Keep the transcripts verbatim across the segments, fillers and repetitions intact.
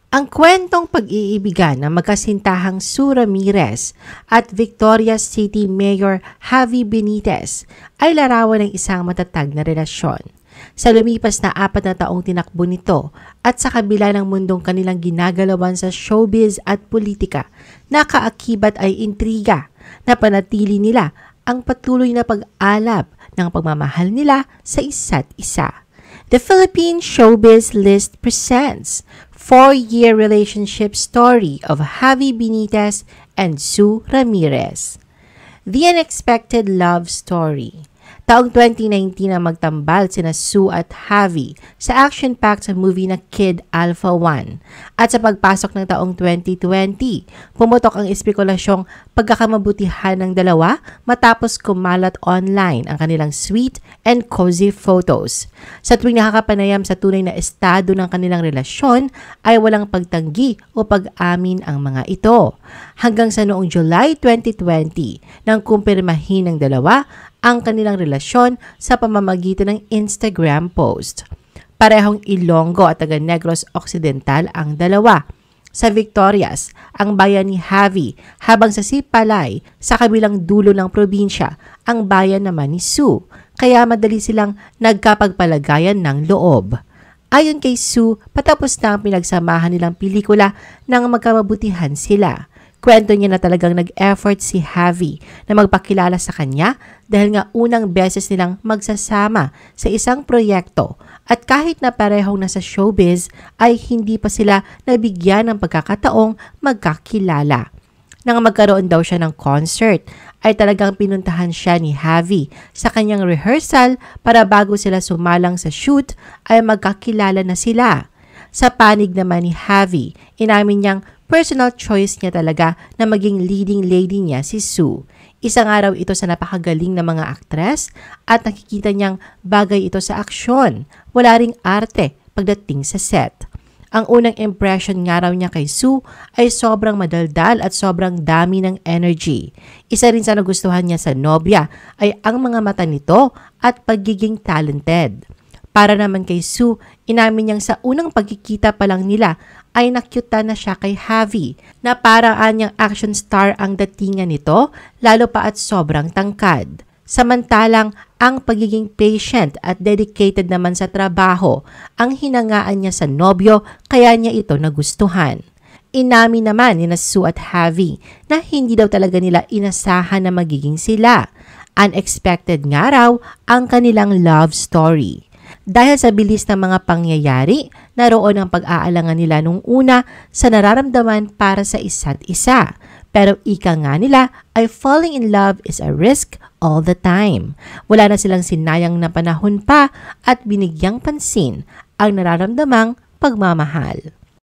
Ang kwentong pag-iibigan ng magkasintahang Sue Ramirez at Victorias City Mayor Javi Benitez ay larawan ng isang matatag na relasyon. Sa lumipas na apat na taong tinakbo nito at sa kabila ng mundong kanilang ginagalawan sa showbiz at politika, nakaakibat ay intriga na panatili nila ang patuloy na pag-alab ng pagmamahal nila sa isa't isa. The Philippine Showbiz List presents four-year relationship story of Javi Benitez and Sue Ramirez. The Unexpected Love Story. Taong twenty nineteen ang magtambal sina Sue at Javi sa action-packed movie na Kid Alpha one. At sa pagpasok ng taong twenty twenty, pumutok ang espekulasyong pagkakamabutihan ng dalawa matapos kumalat online ang kanilang sweet and cozy photos. Sa tuwing nakakapanayam sa tunay na estado ng kanilang relasyon ay walang pagtanggi o pag-amin ang mga ito. Hanggang sa noong July twenty twenty nang kumpirmahin ng dalawa ang kanilang relasyon sa pamamagitan ng Instagram post. Parehong Ilonggo at taga Negros Occidental ang dalawa. Sa Victorias, ang bayan ni Javi, habang sa Sipalay, sa kabilang dulo ng probinsya, ang bayan naman ni Sue, kaya madali silang nagkapagpalagayan ng loob. Ayon kay Sue, patapos na ang pinagsamahan nilang pelikula nang magkamabutihan sila. Kwento niya na talagang nag-effort si Javi na magpakilala sa kanya dahil nga unang beses nilang magsasama sa isang proyekto at kahit na parehong nasa showbiz ay hindi pa sila nabigyan ng pagkakataong magkakilala. Nang magkaroon daw siya ng concert ay talagang pinuntahan siya ni Javi sa kanyang rehearsal para bago sila sumalang sa shoot ay magkakilala na sila. Sa panig naman ni Javi, inamin niyang personal choice niya talaga na maging leading lady niya si Sue. Isang araw ito sa napakagaling na mga aktres at nakikita niyang bagay ito sa aksyon. Wala ring arte pagdating sa set. Ang unang impression nga raw niya kay Sue ay sobrang madaldal at sobrang dami ng energy. Isa rin sa nagustuhan niya sa nobya ay ang mga mata nito at pagiging talented. Para naman kay Sue, inamin niyang sa unang pagkikita pa lang nila ay nakyuta na siya kay Javi na parang anyang action star ang datingan nito lalo pa at sobrang tangkad. Samantalang ang pagiging patient at dedicated naman sa trabaho ang hinangaan niya sa nobyo kaya niya ito nagustuhan. Inamin naman ni Sue at Javi na hindi daw talaga nila inasahan na magiging sila. Unexpected nga raw ang kanilang love story. Dahil sa bilis ng mga pangyayari, naroon ang pag-aalangan nila nung una sa nararamdaman para sa isa't isa. Pero ika nga nila ay falling in love is a risk all the time. Wala na silang sinayang na panahon pa at binigyang pansin ang nararamdamang pagmamahal.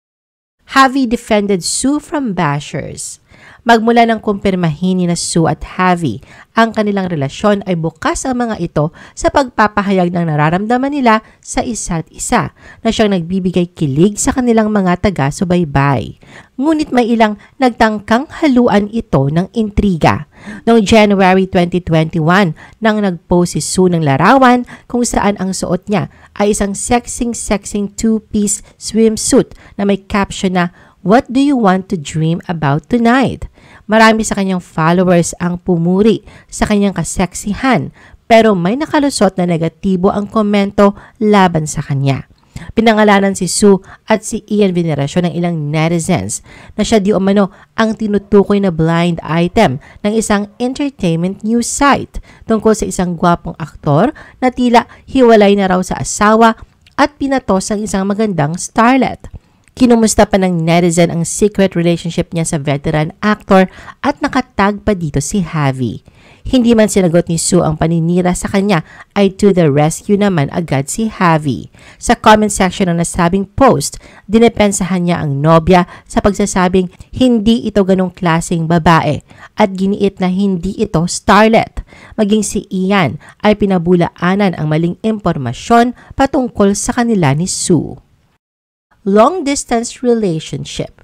Javi defended Sue from bashers. Magmula ng kumpirmahin ni Sue at Javi, ang kanilang relasyon ay bukas ang mga ito sa pagpapahayag ng nararamdaman nila sa isa't isa na siyang nagbibigay kilig sa kanilang mga taga-subaybay. Ngunit may ilang nagtangkang haluan ito ng intriga. Noong January twenty twenty-one, nang nag-post si Sue ng larawan kung saan ang suot niya ay isang sexing-sexing two-piece swimsuit na may caption na "What do you want to dream about tonight?" Marami sa kanyang followers ang pumuri sa kanyang kaseksihan pero may nakalusot na negatibo ang komento laban sa kanya. Pinangalanan si Sue at si Ian Veneracion ng ilang netizens na siya di umano ang tinutukoy na blind item ng isang entertainment news site tungkol sa isang gwapong aktor na tila hiwalay na raw sa asawa at pinatos ang isang magandang starlet. Kinumusta pa ng netizen ang secret relationship niya sa veteran actor at nakatag pa dito si Javi. Hindi man sinagot ni Sue ang paninira sa kanya ay to the rescue naman agad si Javi. Sa comment section ng nasabing post, dinepensahan niya ang nobya sa pagsasabing hindi ito ganong klaseng babae at giniit na hindi ito starlet. Maging si Ian ay pinabulaanan ang maling impormasyon patungkol sa kanila ni Sue. Long-distance relationship.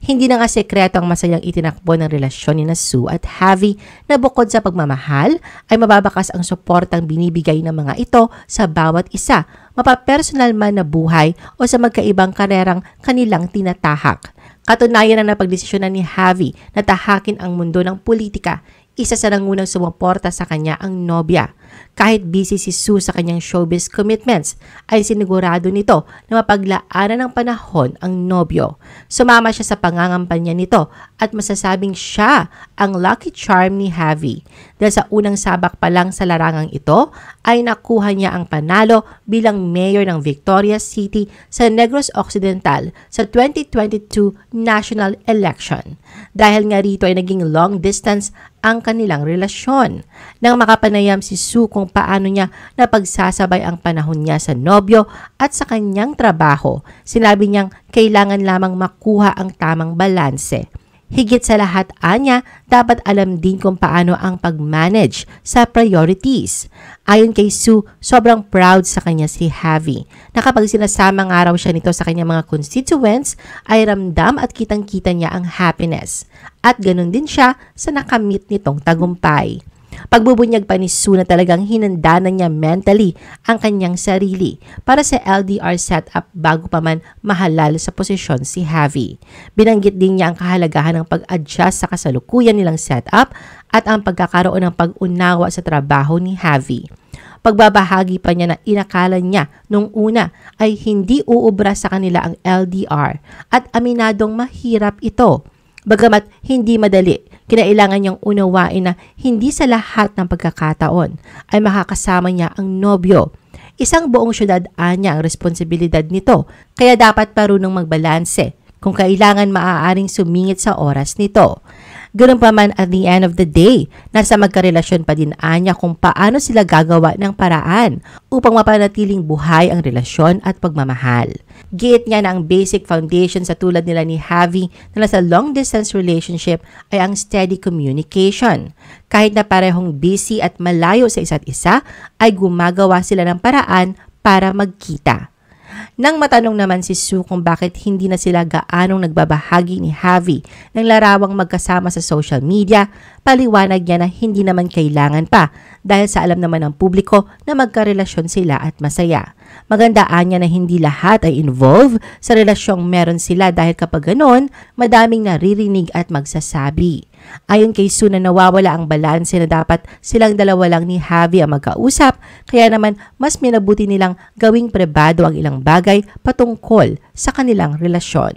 Hindi na nga sekreto ang masayang itinakbo ng relasyon ni na Sue at Javi na bukod sa pagmamahal ay mababakas ang suportang binibigay ng mga ito sa bawat isa, mapapersonal man na buhay o sa magkaibang karerang kanilang tinatahak. Katunayan na napagdesisyonan ni Javi na tahakin ang mundo ng politika. Isa sa nangunang sumuporta sa kanya ang nobya. Kahit busy si Sue sa kanyang showbiz commitments, ay sinigurado nito na mapaglaanan ng panahon ang nobyo. Sumama siya sa pangangampanya nito at masasabing siya ang lucky charm ni Javi. Dahil sa unang sabak pa lang sa larangang ito, ay nakuha niya ang panalo bilang mayor ng Victorias City sa Negros Occidental sa twenty twenty-two national election. Dahil nga rito ay naging long distance ang kanilang relasyon. Nang makapanayam si Sue kung paano niya napagsasabay ang panahon niya sa nobyo at sa kanyang trabaho, sinabi niyang kailangan lamang makuha ang tamang balanse. Higit sa lahat, anya, dapat alam din kung paano ang pag-manage sa priorities. Ayon kay Sue, sobrang proud sa kanya si Javi. Na kapag sinasama nga raw siya nito sa kanyang mga constituents, ay ramdam at kitang-kita niya ang happiness. At ganun din siya sa nakamit nitong tagumpay. Pagbubunyag pa ni Sue na talagang hinanda na niya mentally ang kanyang sarili para sa L D R setup bago pa man mahalal sa posisyon si Javi. Binanggit din niya ang kahalagahan ng pag-adjust sa kasalukuyan nilang setup at ang pagkakaroon ng pag-unawa sa trabaho ni Javi. Pagbabahagi pa niya na inakala niya nung una ay hindi uubra sa kanila ang L D R at aminadong mahirap ito. Bagamat hindi madali, kinailangan niyang unawain na hindi sa lahat ng pagkakataon ay makakasama niya ang nobyo. Isang buong syudad anya ang responsibilidad nito, kaya dapat parunong magbalanse kung kailangan maaaring sumingit sa oras nito. Ganun pa man at the end of the day, nasa magkarelasyon pa din anya kung paano sila gagawa ng paraan upang mapanatiling buhay ang relasyon at pagmamahal. Giit niya na ang basic foundation sa tulad nila ni Javi na nasa long distance relationship ay ang steady communication. Kahit na parehong busy at malayo sa isa't isa, ay gumagawa sila ng paraan para magkita. Nang matanong naman si Sue kung bakit hindi na sila gaanong nagbabahagi ni Javi ng larawang magkasama sa social media, paliwanag niya na hindi naman kailangan pa dahil sa alam naman ng publiko na magkarelasyon sila at masaya. Magandaan niya na hindi lahat ay involved sa relasyong meron sila dahil kapag ganon, madaming naririnig at magsasabi. Ayon kay Sue na nawawala ang balanse na dapat silang dalawa lang ni Javi ang magkausap, kaya naman mas minabuti nilang gawing pribado ang ilang bagay patungkol sa kanilang relasyon.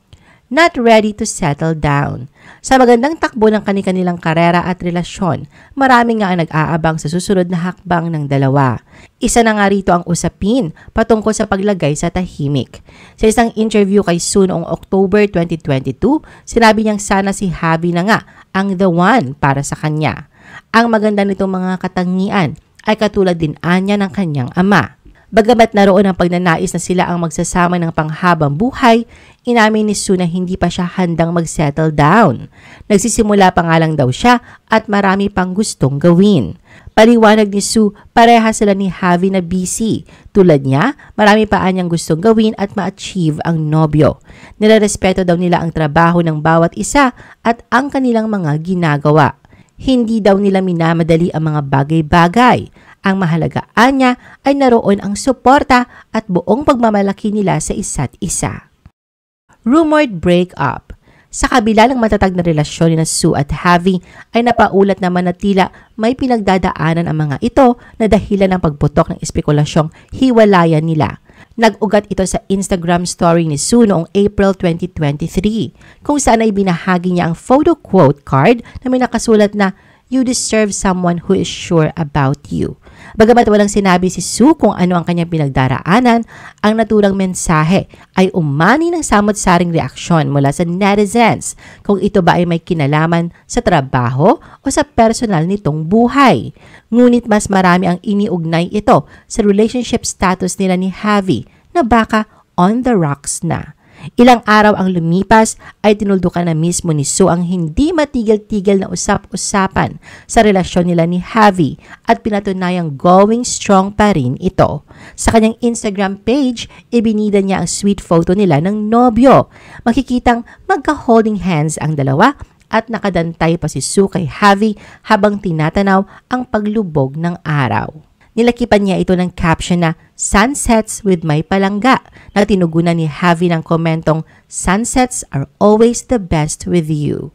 Not ready to settle down. Sa magandang takbo ng kani-kanilang karera at relasyon, marami nga ang nag-aabang sa susunod na hakbang ng dalawa. Isa na nga rito ang usapin patungkol sa paglagay sa tahimik. Sa isang interview kay Sue noong October twenty twenty-two, sinabi niyang sana si Javi na nga ang the one para sa kanya. Ang maganda nitong mga katangian ay katulad din anya ng kanyang ama. Bagamat naroon ang pagnanais na sila ang magsasama ng panghabang buhay, inamin ni Sue na hindi pa siya handang mag-settle down. Nagsisimula pa nga lang daw siya at marami pang gustong gawin. Paliwanag ni Sue, pareha sila ni Javi na busy. Tulad niya, marami pa anyang gustong gawin at ma-achieve ang nobyo. Nilarespeto daw nila ang trabaho ng bawat isa at ang kanilang mga ginagawa. Hindi daw nila minamadali ang mga bagay-bagay. Ang mahalagaan niya ay naroon ang suporta at buong pagmamalaki nila sa isa't isa. Rumored breakup. Sa kabila ng matatag na relasyon ni Sue at Javi ay napaulat naman na tila may pinagdadaanan ang mga ito na dahilan ng pagputok ng espekulasyong hiwalayan nila. Nag-ugat ito sa Instagram story ni Sue noong April twenty twenty-three kung saan ay binahagi niya ang photo quote card na may nakasulat na "You deserve someone who is sure about you." Bagamat walang sinabi si Sue kung ano ang kanyang pinagdaraanan, ang naturang mensahe ay umani ng samot-saring reaksyon mula sa netizens kung ito ba ay may kinalaman sa trabaho o sa personal nitong buhay. Ngunit mas marami ang iniugnay ito sa relationship status nila ni Javi na baka on the rocks na. Ilang araw ang lumipas ay tinuldukan na mismo ni Sue ang hindi matigil-tigil na usap-usapan sa relasyon nila ni Javi at pinatunayang going strong pa rin ito. Sa kanyang Instagram page, ibinida niya ang sweet photo nila ng nobyo. Makikitang magka-holding hands ang dalawa at nakadantay pa si Sue kay Javi habang tinatanaw ang paglubog ng araw. Nilakipan niya ito ng caption na "Sunsets with my palangga" na tinugunan ni Javi ng komentong "Sunsets are always the best with you."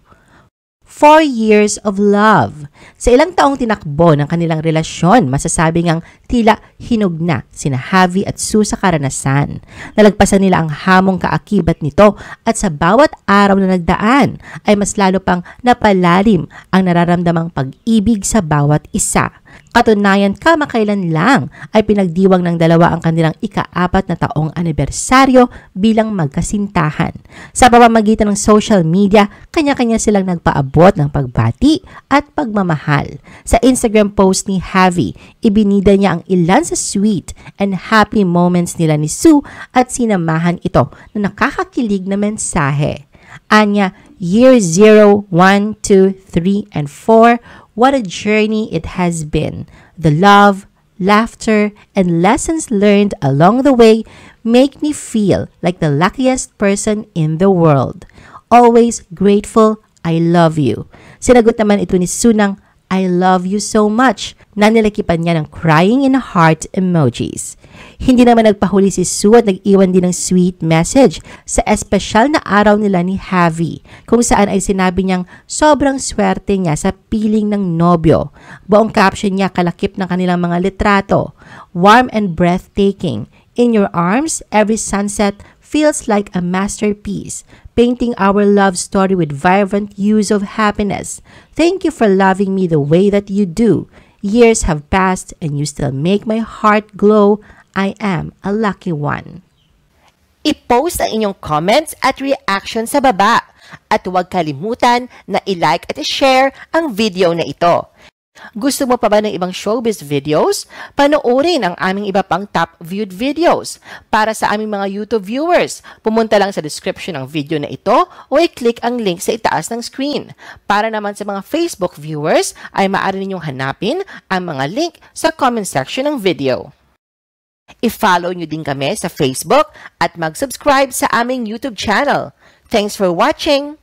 Four years of love. Sa ilang taong tinakbo ng kanilang relasyon, masasabi ngang tila hinog na sina Javi at Sue sa karanasan. Nalagpasan nila ang hamong kaakibat nito at sa bawat araw na nagdaan ay mas lalo pang napalalim ang nararamdamang pag-ibig sa bawat isa. Katunayan, kamakailan lang ay pinagdiwang ng dalawa ang kanilang ika-apat na taong anibersaryo bilang magkasintahan. Sa pamamagitan ng social media, kanya-kanya silang nagpaabot ng pagbati at pagmamahal. Sa Instagram post ni Javi, ibinida niya ang ilan sa sweet and happy moments nila ni Sue at sinamahan ito na nakakakilig na mensahe. Anya, year zero, one, two, three, and four, what a journey it has been. The love, laughter, and lessons learned along the way make me feel like the luckiest person in the world. Always grateful, I love you. Sinagot naman ito ni Sue ng I love you so much na nilakipan niya ng crying in a heart emojis. Hindi naman nagpahuli si Sue at nag-iwan din ng sweet message sa espesyal na araw nila ni Javi, kung saan ay sinabi niyang sobrang swerte niya sa piling ng nobyo. Buong caption niya kalakip ng kanilang mga litrato. Warm and breathtaking. In your arms, every sunset feels like a masterpiece, painting our love story with vibrant hues of happiness. Thank you for loving me the way that you do. Years have passed and you still make my heart glow. I am a lucky one. I-post ang inyong comments at reaction sa baba. At huwag kalimutan na i-like at i-share ang video na ito. Gusto mo pa ba ng ibang showbiz videos? Panoorin ang aming iba pang top viewed videos. Para sa aming mga YouTube viewers, pumunta lang sa description ng video na ito o i-click ang link sa itaas ng screen. Para naman sa mga Facebook viewers, ay maaari ninyong hanapin ang mga link sa comment section ng video. I-follow nyo din kami sa Facebook at mag-subscribe sa aming YouTube channel. Thanks for watching!